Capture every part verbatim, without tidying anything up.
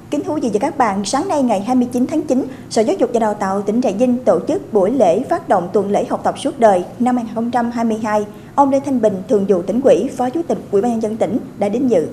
Kính thưa quý vị và các bạn, sáng nay ngày hai mươi chín tháng chín, Sở Giáo dục và Đào tạo tỉnh Trà Vinh tổ chức buổi lễ phát động tuần lễ học tập suốt đời năm hai nghìn không trăm hai mươi hai. Ông Lê Thanh Bình, Thường vụ Tỉnh ủy, Phó Chủ tịch Ủy ban nhân dân tỉnh đã đến dự.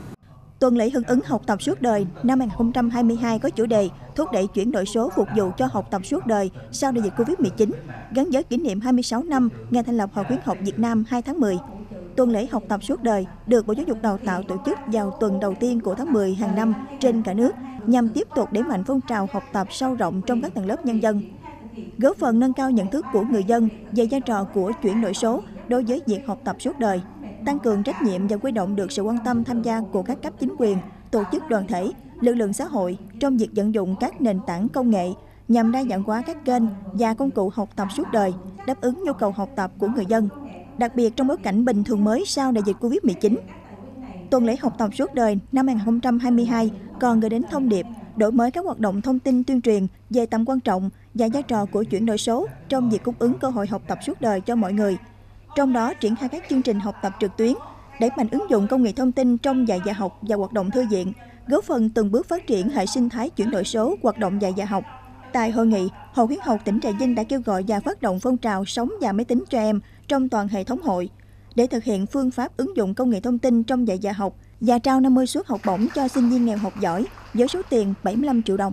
Tuần lễ hưởng ứng học tập suốt đời năm hai nghìn không trăm hai mươi hai có chủ đề thúc đẩy chuyển đổi số phục vụ cho học tập suốt đời sau đại dịch Covid mười chín, gắn với kỷ niệm hai mươi sáu năm ngày thành lập Hội khuyến học Việt Nam hai tháng mười. Tuần lễ học tập suốt đời được Bộ Giáo dục Đào tạo tổ chức vào tuần đầu tiên của tháng mười hàng năm trên cả nước nhằm tiếp tục đẩy mạnh phong trào học tập sâu rộng trong các tầng lớp nhân dân, góp phần nâng cao nhận thức của người dân về vai trò của chuyển đổi số đối với việc học tập suốt đời, tăng cường trách nhiệm và huy động được sự quan tâm tham gia của các cấp chính quyền, tổ chức đoàn thể, lực lượng xã hội trong việc vận dụng các nền tảng công nghệ nhằm đa dạng hóa các kênh và công cụ học tập suốt đời, đáp ứng nhu cầu học tập của người dân, đặc biệt trong bối cảnh bình thường mới sau đại dịch Covid mười chín. Tuần lễ học tập suốt đời năm hai nghìn không trăm hai mươi hai còn gửi đến thông điệp đổi mới các hoạt động thông tin tuyên truyền về tầm quan trọng và vai trò của chuyển đổi số trong việc cung ứng cơ hội học tập suốt đời cho mọi người. Trong đó triển khai các chương trình học tập trực tuyến, đẩy mạnh ứng dụng công nghệ thông tin trong dạy và học và hoạt động thư viện, góp phần từng bước phát triển hệ sinh thái chuyển đổi số hoạt động dạy và học. Tại hội nghị, Hội khuyến học tỉnh Trà Vinh đã kêu gọi và phát động phong trào sống và máy tính cho em trong toàn hệ thống hội để thực hiện phương pháp ứng dụng công nghệ thông tin trong dạy và học và trao năm mươi suất học bổng cho sinh viên nghèo học giỏi với số tiền bảy mươi lăm triệu đồng.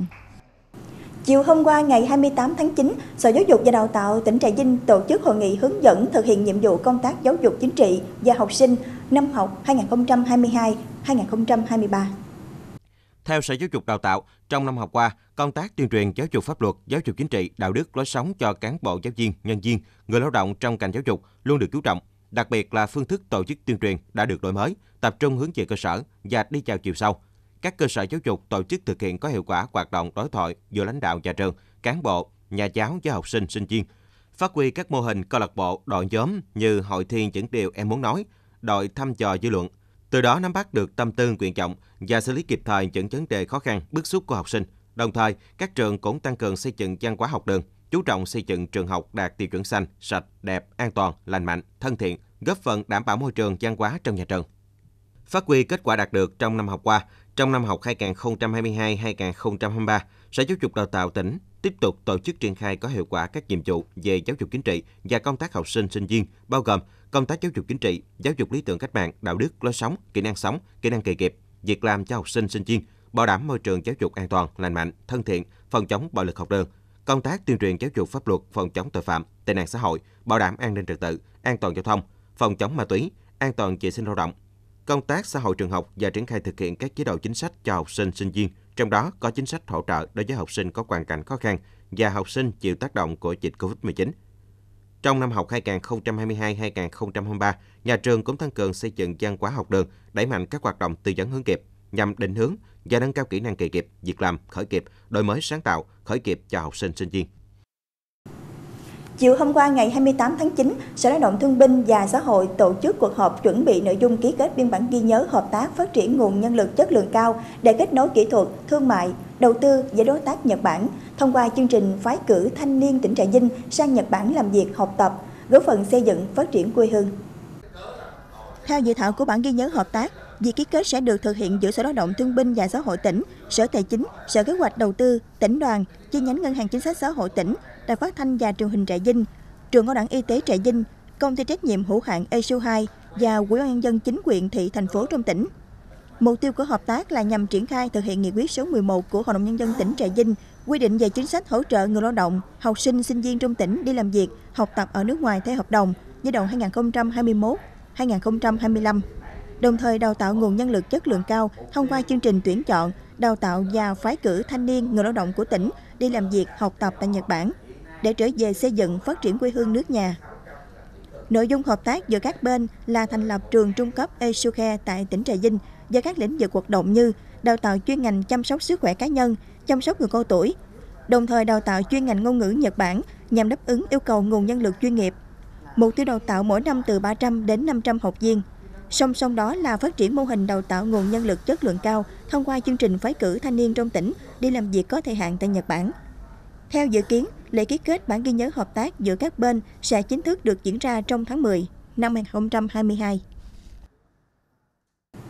Chiều hôm qua ngày hai mươi tám tháng chín, Sở Giáo dục và Đào tạo tỉnh Trà Vinh tổ chức hội nghị hướng dẫn thực hiện nhiệm vụ công tác giáo dục chính trị và học sinh năm học hai nghìn không trăm hai mươi hai hai nghìn không trăm hai mươi ba. Theo Sở Giáo dục Đào tạo, trong năm học qua, công tác tuyên truyền giáo dục pháp luật, giáo dục chính trị, đạo đức, lối sống cho cán bộ giáo viên, nhân viên, người lao động trong ngành giáo dục luôn được chú trọng. Đặc biệt là phương thức tổ chức tuyên truyền đã được đổi mới, tập trung hướng về cơ sở và đi vào chiều sâu. Các cơ sở giáo dục tổ chức thực hiện có hiệu quả hoạt động đối thoại giữa lãnh đạo nhà trường, cán bộ, nhà giáo với học sinh, sinh viên, phát huy các mô hình câu lạc bộ, đội nhóm như hội thi những điều em muốn nói, đội thăm dò dư luận. Từ đó nắm bắt được tâm tư, nguyện vọng và xử lý kịp thời những vấn đề khó khăn, bức xúc của học sinh. Đồng thời, các trường cũng tăng cường xây dựng văn hóa học đường, chú trọng xây dựng trường học đạt tiêu chuẩn xanh, sạch, đẹp, an toàn, lành mạnh, thân thiện, góp phần đảm bảo môi trường văn hóa trong nhà trường. Phát huy kết quả đạt được trong năm học qua, trong năm học hai nghìn không trăm hai mươi hai hai nghìn không trăm hai mươi ba, Sở Giáo dục Đào tạo tỉnh tiếp tục tổ chức triển khai có hiệu quả các nhiệm vụ về giáo dục chính trị và công tác học sinh sinh viên, bao gồm công tác giáo dục chính trị, giáo dục lý tưởng cách mạng, đạo đức, lối sống, kỹ năng sống, kỹ năng nghề nghiệp, việc làm cho học sinh sinh viên, bảo đảm môi trường giáo dục an toàn, lành mạnh, thân thiện, phòng chống bạo lực học đường, công tác tuyên truyền giáo dục pháp luật, phòng chống tội phạm, tệ nạn xã hội, bảo đảm an ninh trật tự, an toàn giao thông, phòng chống ma túy, an toàn vệ sinh lao động, công tác xã hội trường học và triển khai thực hiện các chế độ chính sách cho học sinh sinh viên, trong đó có chính sách hỗ trợ đối với học sinh có hoàn cảnh khó khăn và học sinh chịu tác động của dịch Covid mười chín. Trong năm học hai nghìn không trăm hai mươi hai hai nghìn không trăm hai mươi ba, nhà trường cũng tăng cường xây dựng văn hóa học đường, đẩy mạnh các hoạt động tư vấn hướng nghiệp nhằm định hướng và nâng cao kỹ năng nghề nghiệp, việc làm, khởi nghiệp, đổi mới sáng tạo, khởi nghiệp cho học sinh sinh viên. Chiều hôm qua ngày hai mươi tám tháng chín, Sở Lao động Thương binh và Xã hội tổ chức cuộc họp chuẩn bị nội dung ký kết biên bản ghi nhớ hợp tác phát triển nguồn nhân lực chất lượng cao để kết nối kỹ thuật, thương mại, đầu tư với đối tác Nhật Bản thông qua chương trình phái cử thanh niên tỉnh Trà Vinh sang Nhật Bản làm việc, học tập, góp phần xây dựng phát triển quê hương. Theo dự thảo của bản ghi nhớ hợp tác, việc ký kết sẽ được thực hiện giữa Sở Lao động Thương binh và Xã hội tỉnh, Sở Tài chính, Sở Kế hoạch Đầu tư, tỉnh đoàn, chi nhánh Ngân hàng Chính sách Xã hội tỉnh, Đài Phát thanh và Truyền hình Trà Vinh, Trường Cao đẳng Y tế Trà Vinh, Công ty trách nhiệm hữu hạn e xê u hai và Ủy ban nhân dân chính quyền thị thành phố trong tỉnh. Mục tiêu của hợp tác là nhằm triển khai thực hiện nghị quyết số mười một của Hội đồng nhân dân tỉnh Trà Vinh quy định về chính sách hỗ trợ người lao động, học sinh, sinh viên trong tỉnh đi làm việc, học tập ở nước ngoài theo hợp đồng giai đoạn hai nghìn không trăm hai mươi mốt đến hai nghìn không trăm hai mươi lăm. Đồng thời đào tạo nguồn nhân lực chất lượng cao thông qua chương trình tuyển chọn, đào tạo và phái cử thanh niên người lao động của tỉnh đi làm việc, học tập tại Nhật Bản để trở về xây dựng phát triển quê hương nước nhà. Nội dung hợp tác giữa các bên là thành lập trường trung cấp Esuke tại tỉnh Trà Vinh với các lĩnh vực hoạt động như đào tạo chuyên ngành chăm sóc sức khỏe cá nhân, chăm sóc người cao tuổi, đồng thời đào tạo chuyên ngành ngôn ngữ Nhật Bản nhằm đáp ứng yêu cầu nguồn nhân lực chuyên nghiệp. Mục tiêu đào tạo mỗi năm từ ba trăm đến năm trăm học viên. Song song đó là phát triển mô hình đào tạo nguồn nhân lực chất lượng cao thông qua chương trình phái cử thanh niên trong tỉnh đi làm việc có thời hạn tại Nhật Bản. Theo dự kiến, lễ ký kết bản ghi nhớ hợp tác giữa các bên sẽ chính thức được diễn ra trong tháng mười năm hai nghìn không trăm hai mươi hai.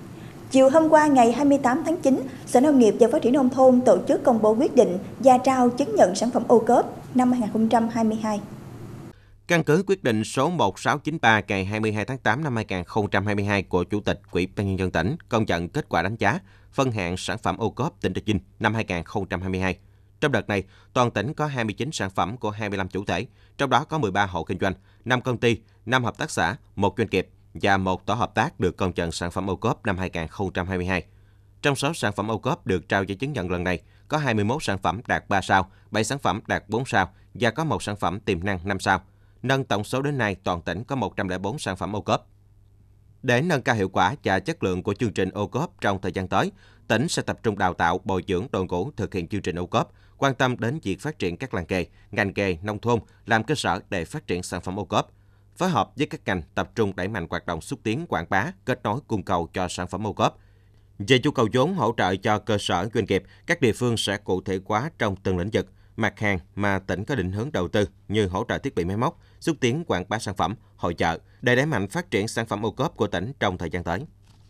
Chiều hôm qua ngày hai mươi tám tháng chín, Sở Nông nghiệp và Phát triển Nông thôn tổ chức công bố quyết định và trao chứng nhận sản phẩm ô cốp năm hai nghìn không trăm hai mươi hai. Căn cứ quyết định số một sáu chín ba ngày hai mươi hai tháng tám năm hai nghìn không trăm hai mươi hai của Chủ tịch Ủy ban Nhân dân tỉnh công nhận kết quả đánh giá phân hạng sản phẩm ô cốp tỉnh Trà Vinh năm hai nghìn không trăm hai mươi hai. Trong đợt này, toàn tỉnh có hai mươi chín sản phẩm của hai mươi lăm chủ thể, trong đó có mười ba hộ kinh doanh, năm công ty, năm hợp tác xã, một doanh nghiệp và một tổ hợp tác được công nhận sản phẩm ô cốp năm hai nghìn không trăm hai mươi hai. Trong số sản phẩm ô cốp được trao giấy chứng nhận lần này, có hai mươi mốt sản phẩm đạt ba sao, bảy sản phẩm đạt bốn sao và có một sản phẩm tiềm năng năm sao. Nâng tổng số đến nay, toàn tỉnh có một trăm lẻ bốn sản phẩm ô cốp. Để nâng cao hiệu quả và chất lượng của chương trình ô cốp trong thời gian tới, tỉnh sẽ tập trung đào tạo, bồi dưỡng đội ngũ thực hiện chương trình ô cốp, quan tâm đến việc phát triển các làng nghề, ngành nghề, nông thôn làm cơ sở để phát triển sản phẩm ô cốp. Phối hợp với các ngành tập trung đẩy mạnh hoạt động xúc tiến quảng bá, kết nối cung cầu cho sản phẩm ô cốp. Về nhu cầu vốn hỗ trợ cho cơ sở doanh nghiệp, các địa phương sẽ cụ thể hóa trong từng lĩnh vực, mặt hàng mà tỉnh có định hướng đầu tư như hỗ trợ thiết bị máy móc, xúc tiến quảng bá sản phẩm, hội chợ để đẩy mạnh phát triển sản phẩm ô cốp của tỉnh trong thời gian tới.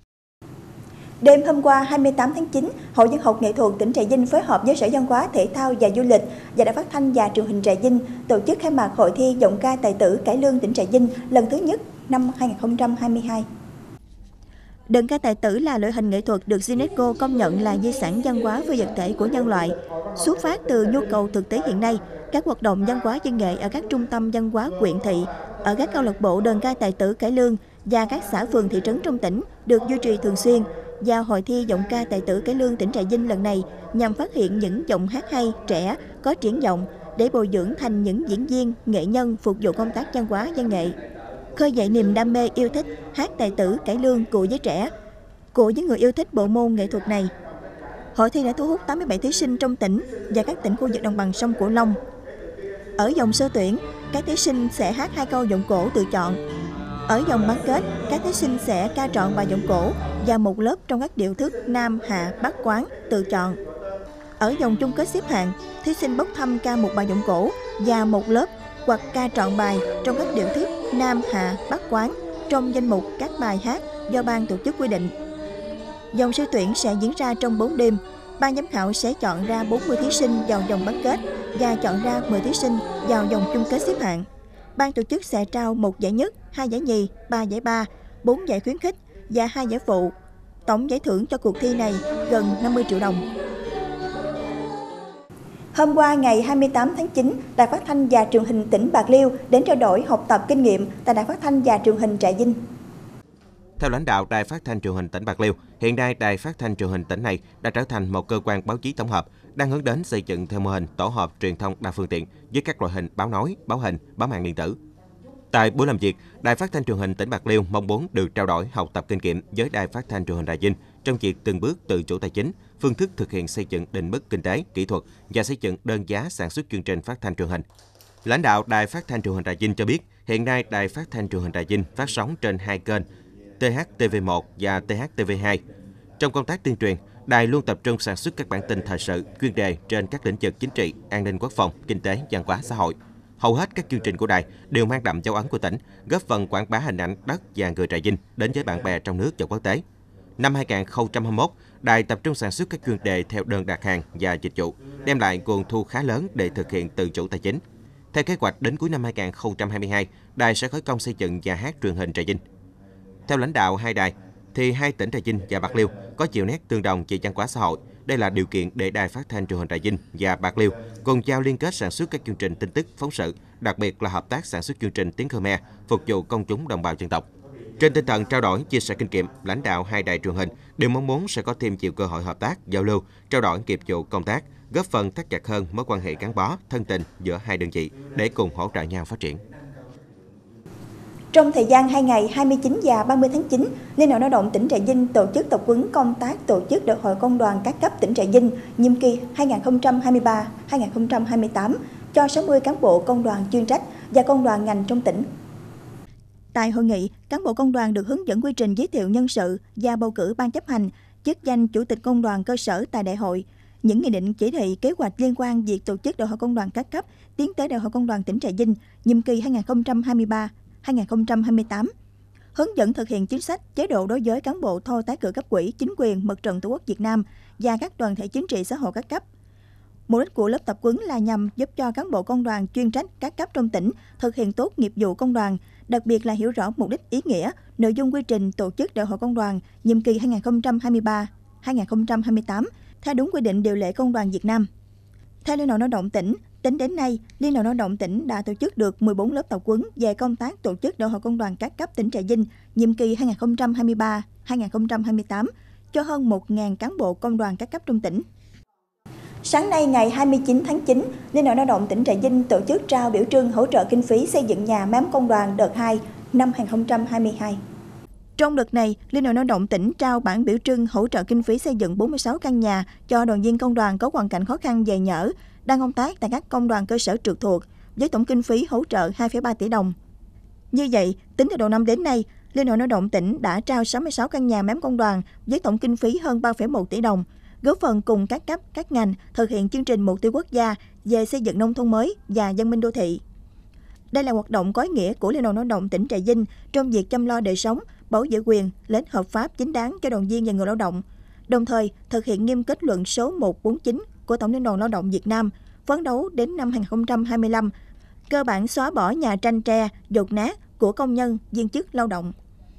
Đêm hôm qua hai mươi tám tháng chín, Hội Văn học Nghệ thuật tỉnh Trà Vinh phối hợp với Sở Văn hóa Thể thao và Du lịch và Đài Phát thanh và Truyền hình Trà Vinh tổ chức khai mạc hội thi giọng ca tài tử cải lương tỉnh Trà Vinh lần thứ nhất năm hai nghìn không trăm hai mươi hai. Đơn ca tài tử là loại hình nghệ thuật được UNESCO công nhận là di sản văn hóa phi vật thể của nhân loại. Xuất phát từ nhu cầu thực tế hiện nay, các hoạt động văn hóa văn nghệ ở các trung tâm văn hóa huyện thị, ở các câu lạc bộ đơn ca tài tử cải lương và các xã phường thị trấn trong tỉnh được duy trì thường xuyên. Và hội thi giọng ca tài tử cải lương tỉnh Trà Vinh lần này nhằm phát hiện những giọng hát hay, trẻ, có triển vọng để bồi dưỡng thành những diễn viên, nghệ nhân phục vụ công tác văn hóa văn nghệ. Khơi dậy niềm đam mê yêu thích hát tài tử cải lương của giới trẻ, của những người yêu thích bộ môn nghệ thuật này. Hội thi đã thu hút tám mươi bảy thí sinh trong tỉnh và các tỉnh khu vực đồng bằng sông Cửu Long. Ở vòng sơ tuyển, các thí sinh sẽ hát hai câu giọng cổ tự chọn. Ở vòng bán kết, các thí sinh sẽ ca trọn bài giọng cổ và một lớp trong các điệu thức Nam, Hạ, Bắc, Quán tự chọn. Ở vòng chung kết xếp hạng, thí sinh bốc thăm ca một bài giọng cổ và một lớp hoặc ca trọn bài trong các điệu thức Nam, Hạ, Bắc, Quán trong danh mục các bài hát do ban tổ chức quy định. Vòng sơ tuyển sẽ diễn ra trong bốn đêm. Ban giám khảo sẽ chọn ra bốn mươi thí sinh vào vòng bán kết và chọn ra mười thí sinh vào vòng chung kết xếp hạng. Ban tổ chức sẽ trao một giải nhất, hai giải nhì, ba giải ba, bốn giải khuyến khích và hai giải phụ. Tổng giải thưởng cho cuộc thi này gần năm mươi triệu đồng. Hôm qua ngày hai mươi tám tháng chín, Đài Phát thanh và Truyền hình tỉnh Bạc Liêu đến trao đổi học tập kinh nghiệm tại Đài Phát thanh và Truyền hình Trà Vinh. Theo lãnh đạo Đài Phát thanh Truyền hình tỉnh Bạc Liêu, hiện nay Đài Phát thanh Truyền hình tỉnh này đã trở thành một cơ quan báo chí tổng hợp, đang hướng đến xây dựng theo mô hình tổ hợp truyền thông đa phương tiện với các loại hình báo nói, báo hình, báo mạng điện tử. Tại buổi làm việc, Đài Phát thanh Truyền hình tỉnh Bạc Liêu mong muốn được trao đổi học tập kinh nghiệm với Đài Phát thanh Truyền hình Trà Vinh trong việc từng bước tự chủ tài chính, phương thức thực hiện xây dựng định mức kinh tế, kỹ thuật và xây dựng đơn giá sản xuất chương trình phát thanh truyền hình. Lãnh đạo Đài Phát thanh Truyền hình Trà Vinh cho biết, hiện nay Đài Phát thanh Truyền hình Trà Vinh phát sóng trên hai kênh T H T V một và T H T V hai. Trong công tác tuyên truyền, đài luôn tập trung sản xuất các bản tin thời sự, chuyên đề trên các lĩnh vực chính trị, an ninh quốc phòng, kinh tế, văn hóa xã hội. Hầu hết các chương trình của đài đều mang đậm dấu ấn của tỉnh, góp phần quảng bá hình ảnh đất và người Trà Vinh đến với bạn bè trong nước và quốc tế. Năm hai nghìn không trăm hai mươi mốt, đài tập trung sản xuất các chuyên đề theo đơn đặt hàng và dịch vụ, đem lại nguồn thu khá lớn để thực hiện tự chủ tài chính. Theo kế hoạch, đến cuối năm hai nghìn không trăm hai mươi hai, đài sẽ khởi công xây dựng nhà hát truyền hình Trà Vinh. Theo lãnh đạo hai đài, thì hai tỉnh Trà Vinh và Bạc Liêu có nhiều nét tương đồng về văn hóa xã hội. Đây là điều kiện để Đài Phát thanh Truyền hình Trà Vinh và Bạc Liêu cùng giao liên kết sản xuất các chương trình tin tức, phóng sự, đặc biệt là hợp tác sản xuất chương trình tiếng Khmer phục vụ công chúng đồng bào dân tộc. Trên tinh thần trao đổi, chia sẻ kinh nghiệm, lãnh đạo hai đài truyền hình đều mong muốn sẽ có thêm nhiều cơ hội hợp tác, giao lưu, trao đổi nghiệp vụ công tác, góp phần thắt chặt hơn mối quan hệ gắn bó, thân tình giữa hai đơn vị để cùng hỗ trợ nhau phát triển. Trong thời gian hai ngày hai mươi chín và ba mươi tháng chín, Liên đoàn Lao động tỉnh Trà Vinh tổ chức tập huấn công tác tổ chức Đại hội Công đoàn các cấp tỉnh Trà Vinh nhiệm kỳ hai nghìn không trăm hai mươi ba đến hai nghìn không trăm hai mươi tám cho sáu mươi cán bộ công đoàn chuyên trách và công đoàn ngành trong tỉnh. Tại hội nghị, cán bộ công đoàn được hướng dẫn quy trình giới thiệu nhân sự và bầu cử ban chấp hành, chức danh chủ tịch công đoàn cơ sở tại đại hội, những nghị định chỉ thị kế hoạch liên quan việc tổ chức Đại hội Công đoàn các cấp tiến tới Đại hội Công đoàn tỉnh Trà Vinh nhiệm kỳ hai nghìn không trăm hai mươi ba đến hai nghìn không trăm hai mươi tám. hướng dẫn thực hiện chính sách, chế độ đối với cán bộ thôi tái cử cấp ủy, chính quyền, Mặt trận Tổ quốc Việt Nam và các đoàn thể chính trị xã hội các cấp. Mục đích của lớp tập huấn là nhằm giúp cho cán bộ công đoàn chuyên trách các cấp trong tỉnh thực hiện tốt nghiệp vụ công đoàn, đặc biệt là hiểu rõ mục đích, ý nghĩa, nội dung, quy trình tổ chức đại hội công đoàn nhiệm kỳ hai nghìn không trăm hai mươi ba đến hai nghìn không trăm hai mươi tám theo đúng quy định điều lệ công đoàn Việt Nam. Theo Liên đoàn Lao động tỉnh, tính đến nay, Liên đoàn Lao động tỉnh đã tổ chức được mười bốn lớp tập huấn về công tác tổ chức đại hội công đoàn các cấp tỉnh Trà Vinh nhiệm kỳ hai nghìn không trăm hai mươi ba đến hai nghìn không trăm hai mươi tám cho hơn một nghìn cán bộ công đoàn các cấp trong tỉnh. Sáng nay ngày hai mươi chín tháng chín, Liên đoàn Lao động tỉnh Trà Vinh tổ chức trao biểu trưng hỗ trợ kinh phí xây dựng nhà máy ấm công đoàn đợt hai năm hai nghìn không trăm hai mươi hai. Trong đợt này, Liên đoàn Lao động tỉnh trao bản biểu trưng hỗ trợ kinh phí xây dựng bốn mươi sáu căn nhà cho đoàn viên công đoàn có hoàn cảnh khó khăn về nhà ở, đang công tác tại các công đoàn cơ sở trực thuộc, với tổng kinh phí hỗ trợ hai phẩy ba tỷ đồng. Như vậy, tính từ đầu năm đến nay, Liên đoàn Lao động tỉnh đã trao sáu mươi sáu căn nhà máy ấm công đoàn với tổng kinh phí hơn ba phẩy một tỷ đồng, góp phần cùng các cấp, các ngành thực hiện chương trình mục tiêu quốc gia về xây dựng nông thôn mới và văn minh đô thị. Đây là hoạt động có ý nghĩa của Liên đoàn Lao động tỉnh Trà Vinh trong việc chăm lo đời sống, bảo vệ quyền, lợi ích hợp pháp chính đáng cho đoàn viên và người lao động, đồng thời thực hiện nghiêm kết luận số một trăm bốn mươi chín của Tổng Liên đoàn Lao động Việt Nam, phấn đấu đến năm hai nghìn không trăm hai mươi lăm, cơ bản xóa bỏ nhà tranh tre, dột nát của công nhân, viên chức lao động.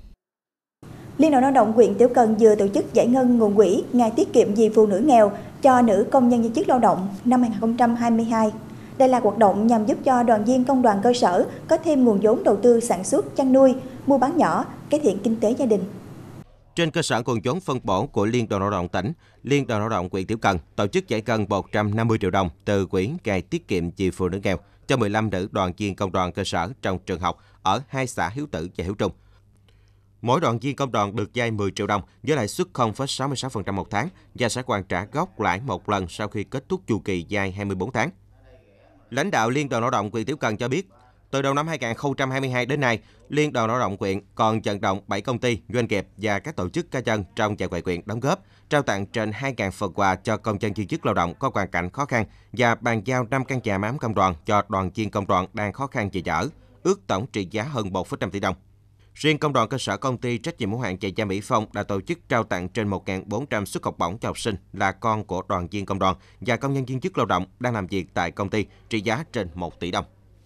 Liên đoàn Lao động huyện Tiểu Cần vừa tổ chức giải ngân nguồn quỹ Ngày tiết kiệm vì phụ nữ nghèo cho nữ công nhân viên chức lao động năm hai nghìn không trăm hai mươi hai. Đây là hoạt động nhằm giúp cho đoàn viên công đoàn cơ sở có thêm nguồn vốn đầu tư sản xuất, chăn nuôi, mua bán nhỏ, cải thiện kinh tế gia đình. Trên cơ sở nguồn vốn phân bổ của Liên đoàn Lao động tỉnh, Liên đoàn Lao động huyện Tiểu Cần tổ chức giải ngân một trăm năm mươi triệu đồng từ quỹ Ngày tiết kiệm vì phụ nữ nghèo cho mười lăm nữ đoàn viên công đoàn cơ sở trong trường học ở hai xã Hiếu Tử và Hiếu Trung. Mỗi đoàn viên công đoàn được vay mười triệu đồng với lãi suất không phẩy sáu mươi sáu phần trăm một tháng và sẽ hoàn trả gốc lãi một lần sau khi kết thúc chu kỳ vay hai mươi tư tháng. Lãnh đạo Liên đoàn Lao động huyện Tiểu Cần cho biết, từ đầu năm hai nghìn không trăm hai mươi hai đến nay, Liên đoàn Lao động huyện còn vận động bảy công ty, doanh nghiệp và các tổ chức cá nhân trong và ngoài huyện đóng góp, trao tặng trên hai nghìn phần quà cho công nhân viên chức lao động có hoàn cảnh khó khăn và bàn giao năm căn nhà máy ấm công đoàn cho đoàn viên công đoàn đang khó khăn về nhà ở, ước tổng trị giá hơn một phẩy năm tỷ đồng. Riêng công đoàn cơ sở công ty trách nhiệm hữu hạn Giày da Mỹ Phong đã tổ chức trao tặng trên một nghìn bốn trăm suất học bổng cho học sinh là con của đoàn viên công đoàn và công nhân viên chức lao động đang làm việc tại công ty trị giá trên một tỷ đồng.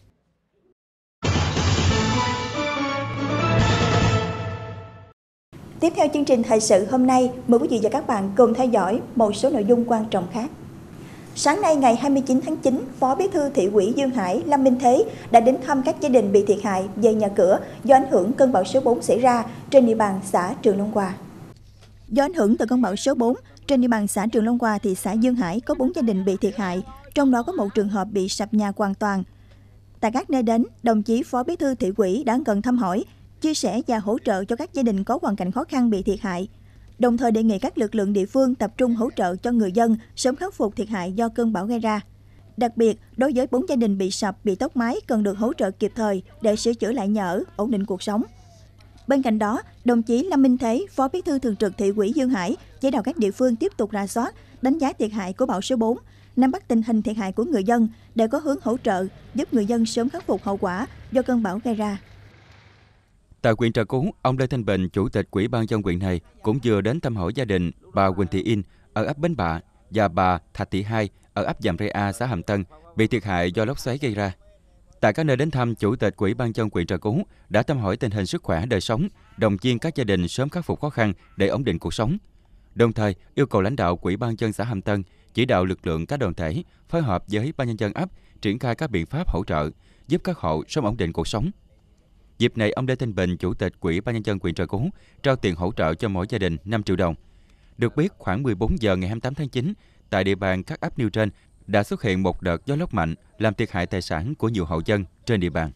Tiếp theo chương trình thời sự hôm nay, mời quý vị và các bạn cùng theo dõi một số nội dung quan trọng khác. Sáng nay ngày hai mươi chín tháng chín, Phó Bí thư Thị ủy Dương Hải, Lâm Minh Thế đã đến thăm các gia đình bị thiệt hại về nhà cửa do ảnh hưởng cơn bão số bốn xảy ra trên địa bàn xã Trường Long Hòa. Do ảnh hưởng từ cơn bão số bốn, trên địa bàn xã Trường Long Hòa, thị xã Dương Hải có bốn gia đình bị thiệt hại, trong đó có một trường hợp bị sập nhà hoàn toàn. Tại các nơi đến, đồng chí Phó Bí thư Thị ủy đã cần thăm hỏi, chia sẻ và hỗ trợ cho các gia đình có hoàn cảnh khó khăn bị thiệt hại. Đồng thời đề nghị các lực lượng địa phương tập trung hỗ trợ cho người dân sớm khắc phục thiệt hại do cơn bão gây ra. Đặc biệt, đối với bốn gia đình bị sập, bị tốc mái cần được hỗ trợ kịp thời để sửa chữa lại nhà ở, ổn định cuộc sống. Bên cạnh đó, đồng chí Lâm Minh Thế, Phó Bí thư Thường trực Thị ủy Dương Hải chỉ đạo các địa phương tiếp tục rà soát, đánh giá thiệt hại của bão số bốn, nắm bắt tình hình thiệt hại của người dân để có hướng hỗ trợ giúp người dân sớm khắc phục hậu quả do cơn bão gây ra. Tại huyện Trà Cú, ông Lê Thanh Bình, Chủ tịch Ủy ban nhân dân huyện này cũng vừa đến thăm hỏi gia đình bà Quỳnh Thị In ở ấp Bến Bạ và bà Thạch Thị Hai ở ấp Dàm Rê A, xã Hàm Tân bị thiệt hại do lốc xoáy gây ra. Tại các nơi đến thăm, Chủ tịch Ủy ban nhân dân huyện Trà Cú đã thăm hỏi tình hình sức khỏe, đời sống, động viên các gia đình sớm khắc phục khó khăn để ổn định cuộc sống. Đồng thời yêu cầu lãnh đạo Ủy ban nhân dân xã Hàm Tân chỉ đạo lực lượng các đoàn thể phối hợp với ban nhân dân ấp triển khai các biện pháp hỗ trợ giúp các hộ sớm ổn định cuộc sống. Dịp này, ông Lê Thanh Bình, Chủ tịch Ủy ban nhân dân huyện Trà Cú trao tiền hỗ trợ cho mỗi gia đình năm triệu đồng. Được biết, khoảng mười bốn giờ ngày hai mươi tám tháng chín, tại địa bàn các ấp nêu trên đã xuất hiện một đợt gió lốc mạnh làm thiệt hại tài sản của nhiều hộ dân trên địa bàn.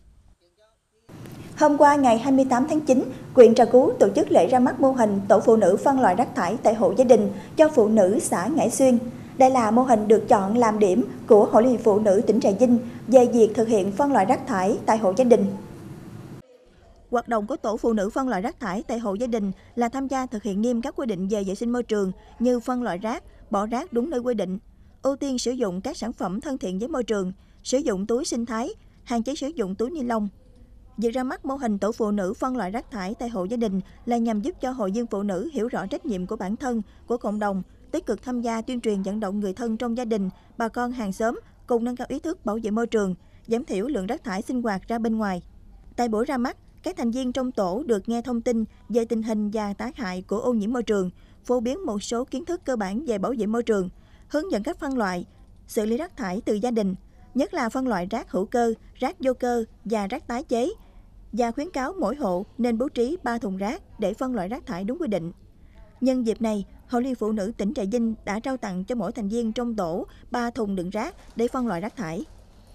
Hôm qua ngày hai mươi tám tháng chín, huyện Trà Cú tổ chức lễ ra mắt mô hình tổ phụ nữ phân loại rác thải tại hộ gia đình cho phụ nữ xã Ngãi Xuyên. Đây là mô hình được chọn làm điểm của Hội Liên hiệp Phụ nữ tỉnh Trà Vinh về việc thực hiện phân loại rác thải tại hộ gia đình. Hoạt động của tổ phụ nữ phân loại rác thải tại hộ gia đình là tham gia thực hiện nghiêm các quy định về vệ sinh môi trường như phân loại rác, bỏ rác đúng nơi quy định, ưu tiên sử dụng các sản phẩm thân thiện với môi trường, sử dụng túi sinh thái, hạn chế sử dụng túi ni lông. Việc ra mắt mô hình tổ phụ nữ phân loại rác thải tại hộ gia đình là nhằm giúp cho hội viên phụ nữ hiểu rõ trách nhiệm của bản thân, của cộng đồng, tích cực tham gia tuyên truyền vận động người thân trong gia đình, bà con hàng xóm cùng nâng cao ý thức bảo vệ môi trường, giảm thiểu lượng rác thải sinh hoạt ra bên ngoài. Tại buổi ra mắt, các thành viên trong tổ được nghe thông tin về tình hình và tác hại của ô nhiễm môi trường, phổ biến một số kiến thức cơ bản về bảo vệ môi trường, hướng dẫn cách phân loại, xử lý rác thải từ gia đình, nhất là phân loại rác hữu cơ, rác vô cơ và rác tái chế, và khuyến cáo mỗi hộ nên bố trí ba thùng rác để phân loại rác thải đúng quy định. Nhân dịp này, Hội Liên Phụ Nữ tỉnh Trà Vinh đã trao tặng cho mỗi thành viên trong tổ ba thùng đựng rác để phân loại rác thải.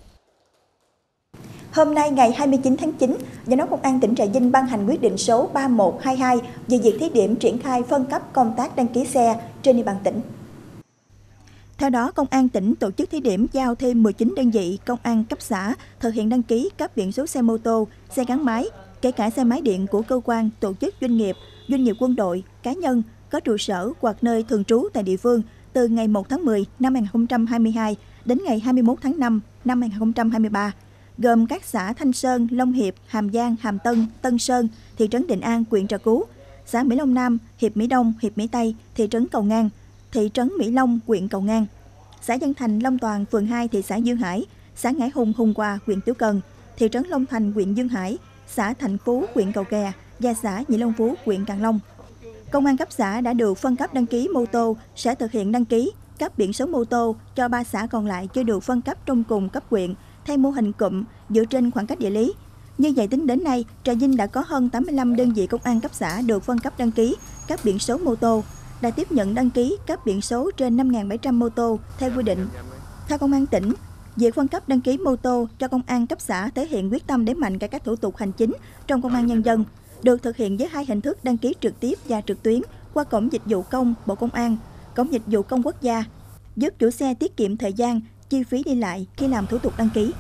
Hôm nay ngày hai mươi chín tháng chín, Giám đốc Công an tỉnh Trà Vinh ban hành quyết định số ba một hai hai về việc thí điểm triển khai phân cấp công tác đăng ký xe trên địa bàn tỉnh. Theo đó, Công an tỉnh tổ chức thí điểm giao thêm mười chín đơn vị công an cấp xã thực hiện đăng ký cấp biển số xe mô tô, xe gắn máy, kể cả xe máy điện của cơ quan, tổ chức doanh nghiệp, doanh nghiệp quân đội, cá nhân có trụ sở hoặc nơi thường trú tại địa phương từ ngày một tháng mười năm hai nghìn không trăm hai mươi hai đến ngày hai mươi mốt tháng năm năm hai nghìn không trăm hai mươi ba, gồm các xã Thanh Sơn, Long Hiệp, Hàm Giang, Hàm Tân, Tân Sơn, thị trấn Định An, huyện Trà Cú, xã Mỹ Long Nam, Hiệp Mỹ Đông, Hiệp Mỹ Tây, thị trấn Cầu Ngang, thị trấn Mỹ Long, huyện Cầu Ngang, xã Dân Thành, Long Toàn, phường hai, thị xã Dương Hải, xã Ngãi Hùng, Hùng Hòa, huyện Tiểu Cần, thị trấn Long Thành, huyện Dương Hải, xã Thạnh Phú, huyện Cầu Kè và xã Nhị Long Phú, huyện Càng Long. Công an cấp xã đã được phân cấp đăng ký mô tô sẽ thực hiện đăng ký cấp biển số mô tô cho ba xã còn lại chưa được phân cấp trong cùng cấp huyện theo mô hình cụm dựa trên khoảng cách địa lý. Như vậy tính đến nay, Trà Vinh đã có hơn tám mươi lăm đơn vị công an cấp xã được phân cấp đăng ký cấp biển số mô tô, đã tiếp nhận đăng ký cấp biển số trên năm nghìn bảy trăm mô tô theo quy định. Theo Công an tỉnh, việc phân cấp đăng ký mô tô cho công an cấp xã thể hiện quyết tâm đẩy mạnh cải cách thủ tục hành chính trong công an nhân dân, được thực hiện với hai hình thức đăng ký trực tiếp và trực tuyến qua cổng dịch vụ công Bộ Công an, cổng dịch vụ công quốc gia, giúp chủ xe tiết kiệm thời gian, chi phí đi lại khi làm thủ tục đăng ký.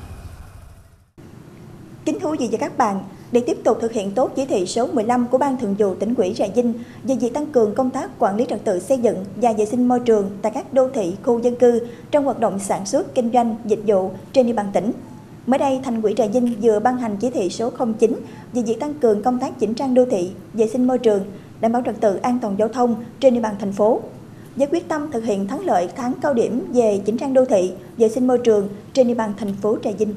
Kính thưa quý vị và các bạn, để tiếp tục thực hiện tốt chỉ thị số mười lăm của Ban Thường vụ Tỉnh ủy Trà Vinh về việc tăng cường công tác quản lý trật tự xây dựng và vệ sinh môi trường tại các đô thị, khu dân cư trong hoạt động sản xuất, kinh doanh, dịch vụ trên địa bàn tỉnh. Mới đây, Thành ủy Trà Vinh vừa ban hành chỉ thị số không chín về việc tăng cường công tác chỉnh trang đô thị, vệ sinh môi trường, đảm bảo trật tự an toàn giao thông trên địa bàn thành phố, với quyết tâm thực hiện thắng lợi tháng cao điểm về chỉnh trang đô thị, vệ sinh môi trường trên địa bàn thành phố Trà Vinh.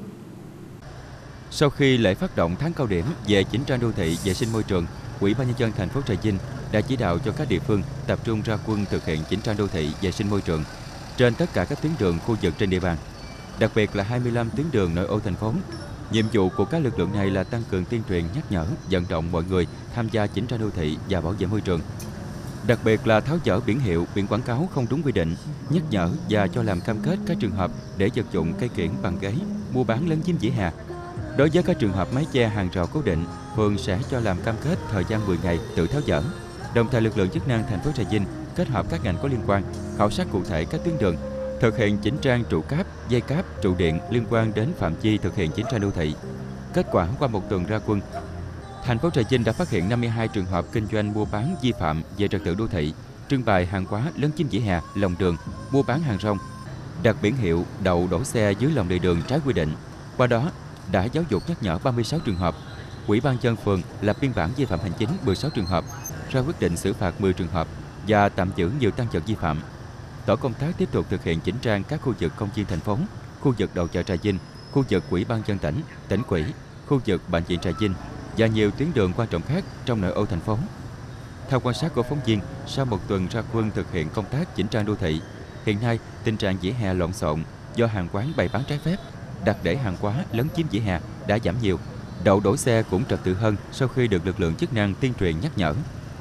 Sau khi lễ phát động tháng cao điểm về chỉnh trang đô thị, vệ sinh môi trường, Ủy ban nhân dân thành phố Trà Vinh đã chỉ đạo cho các địa phương tập trung ra quân thực hiện chỉnh trang đô thị, vệ sinh môi trường trên tất cả các tuyến đường, khu vực trên địa bàn, đặc biệt là hai mươi lăm tuyến đường nội ô thành phố. Nhiệm vụ của các lực lượng này là tăng cường tuyên truyền, nhắc nhở, vận động mọi người tham gia chỉnh trang đô thị và bảo vệ môi trường. Đặc biệt là tháo dỡ biển hiệu, biển quảng cáo không đúng quy định, nhắc nhở và cho làm cam kết các trường hợp để vật dụng cây kiểng, bàn ghế, mua bán lấn chiếm vỉa hè. Đối với các trường hợp mái che, hàng rào cố định, phường sẽ cho làm cam kết thời gian mười ngày tự tháo dỡ. Đồng thời, lực lượng chức năng thành phố Trà Vinh kết hợp các ngành có liên quan khảo sát cụ thể các tuyến đường, thực hiện chỉnh trang trụ cáp, dây cáp, trụ điện liên quan đến phạm vi thực hiện chỉnh trang đô thị. Kết quả qua một tuần ra quân, thành phố Trà Vinh đã phát hiện năm mươi hai trường hợp kinh doanh mua bán vi phạm về trật tự đô thị, trưng bày hàng hóa lấn chiếm vỉa hè, lòng đường, mua bán hàng rong, đặt biển hiệu đậu đổ xe dưới lòng lề đường trái quy định. Qua đó đã giáo dục nhắc nhở ba mươi sáu trường hợp. Ủy ban nhân dân phường lập biên bản vi phạm hành chính mười sáu trường hợp, ra quyết định xử phạt mười trường hợp và tạm giữ nhiều tang vật vi phạm. Tổ công tác tiếp tục thực hiện chỉnh trang các khu vực công viên thành phố, khu vực đầu chợ Trà Vinh, khu vực Ủy ban nhân dân tỉnh, tỉnh ủy, khu vực bệnh viện Trà Vinh và nhiều tuyến đường quan trọng khác trong nội ô thành phố. Theo quan sát của phóng viên, sau một tuần ra quân thực hiện công tác chỉnh trang đô thị, hiện nay tình trạng vỉa hè lộn xộn do hàng quán bày bán trái phép, đặt để hàng hóa lấn chiếm vỉa hè đã giảm nhiều. Đậu đổ xe cũng trật tự hơn sau khi được lực lượng chức năng tuyên truyền nhắc nhở.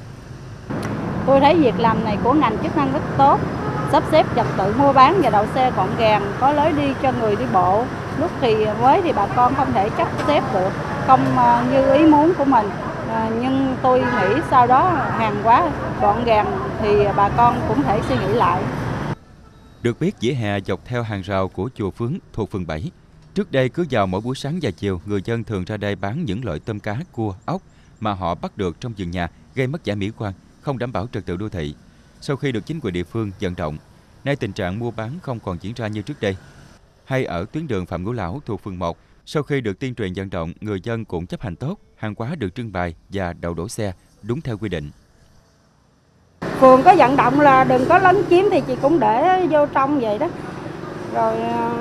Tôi thấy việc làm này của ngành chức năng rất tốt, sắp xếp trật tự mua bán và đậu xe gọn gàng, có lối đi cho người đi bộ. Lúc thì mới thì bà con không thể sắp xếp được, không như ý muốn của mình. À, nhưng tôi nghĩ sau đó hàng hóa gọn gàng thì bà con cũng thể suy nghĩ lại. Được biết, vỉa hè dọc theo hàng rào của chùa Phướng thuộc phường bảy. Trước đây cứ vào mỗi buổi sáng và chiều, người dân thường ra đây bán những loại tôm cá, cua, ốc mà họ bắt được trong vườn nhà, gây mất vẻ mỹ quan, không đảm bảo trật tự đô thị. Sau khi được chính quyền địa phương vận động, nay tình trạng mua bán không còn diễn ra như trước đây. Hay ở tuyến đường Phạm Ngũ Lão thuộc phường một, Sau khi được tuyên truyền vận động, người dân cũng chấp hành tốt, hàng hóa được trưng bày và đậu đổ xe đúng theo quy định. Phường có vận động là đừng có lấn chiếm thì chị cũng để vô trong vậy đó. Rồi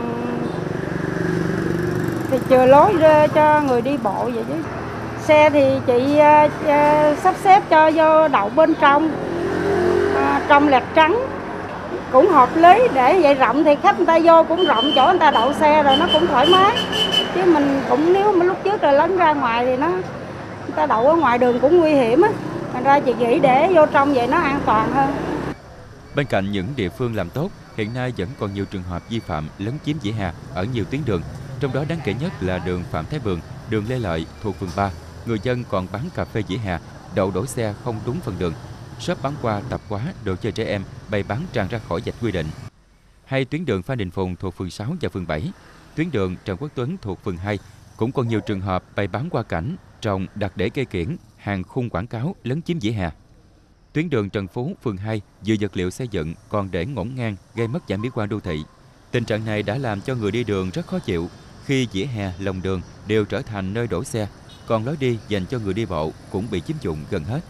thì chừa lối cho người đi bộ vậy chứ. Xe thì chị sắp xếp cho vô đậu bên trong, trong lẹt trắng. Cũng hợp lý, để vậy rộng thì khách người ta vô cũng rộng chỗ người ta đậu xe rồi nó cũng thoải mái. Chứ mình cũng nếu mà lúc trước là lấn ra ngoài thì nó người ta đậu ở ngoài đường cũng nguy hiểm á. Thành ra chị nghĩ để vô trong vậy nó an toàn hơn. Bên cạnh những địa phương làm tốt, hiện nay vẫn còn nhiều trường hợp vi phạm lấn chiếm vỉa hè ở nhiều tuyến đường. Trong đó đáng kể nhất là đường Phạm Thái Bường, đường Lê Lợi thuộc phường ba. Người dân còn bán cà phê vỉa hè, đậu đổ xe không đúng phần đường. Shop bán qua, tạp hóa, đồ chơi trẻ em bày bán tràn ra khỏi vạch quy định. Hay tuyến đường Phan Đình Phùng thuộc phường sáu và phường bảy, tuyến đường Trần Quốc Tuấn thuộc phường hai cũng còn nhiều trường hợp bày bán qua cảnh, trồng, đặt để cây kiểng, hàng khung quảng cáo lấn chiếm vỉa hè. Tuyến đường Trần Phú, phường hai, dựa vật liệu xây dựng còn để ngổn ngang, gây mất vẻ mỹ quan đô thị. Tình trạng này đã làm cho người đi đường rất khó chịu khi vỉa hè, lòng đường đều trở thành nơi đổ xe, còn lối đi dành cho người đi bộ cũng bị chiếm dụng gần hết.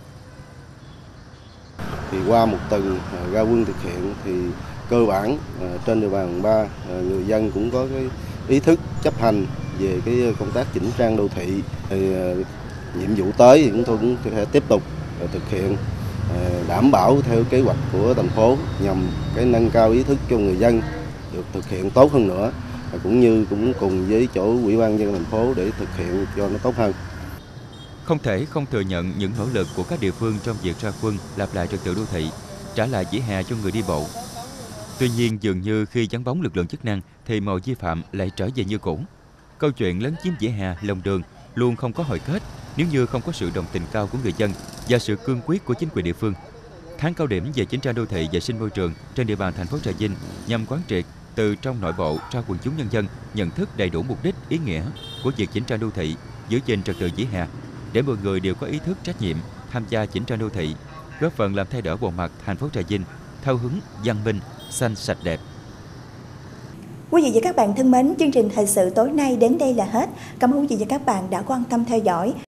Thì qua một tuần ra quân thực hiện thì cơ bản trên địa bàn ba người dân cũng có cái ý thức chấp hành về cái công tác chỉnh trang đô thị. Thì nhiệm vụ tới thì chúng tôi cũng sẽ tiếp tục thực hiện đảm bảo theo kế hoạch của thành phố nhằm cái nâng cao ý thức cho người dân được thực hiện tốt hơn nữa, cũng như cũng cùng với chỗ Ủy ban nhân dân thành phố để thực hiện cho nó tốt hơn. Không thể không thừa nhận những nỗ lực của các địa phương trong việc ra quân lập lại trật tự đô thị, trả lại vỉa hè cho người đi bộ. Tuy nhiên, dường như khi vắng bóng lực lượng chức năng thì mọi vi phạm lại trở về như cũ. Câu chuyện lấn chiếm vỉa hè, lòng đường luôn không có hồi kết nếu như không có sự đồng tình cao của người dân và sự cương quyết của chính quyền địa phương. Tháng cao điểm về chỉnh trang đô thị, vệ sinh môi trường trên địa bàn thành phố Trà Vinh nhằm quán triệt từ trong nội bộ ra quần chúng nhân dân nhận thức đầy đủ mục đích, ý nghĩa của việc chỉnh trang đô thị, giữ gìn trật tự vỉa hè, để mọi người đều có ý thức trách nhiệm tham gia chỉnh trang đô thị, góp phần làm thay đổi bộ mặt thành phố Trà Vinh theo hướng văn minh, xanh, sạch, đẹp. Quý vị và các bạn thân mến, chương trình thời sự tối nay đến đây là hết. Cảm ơn quý vị và các bạn đã quan tâm theo dõi.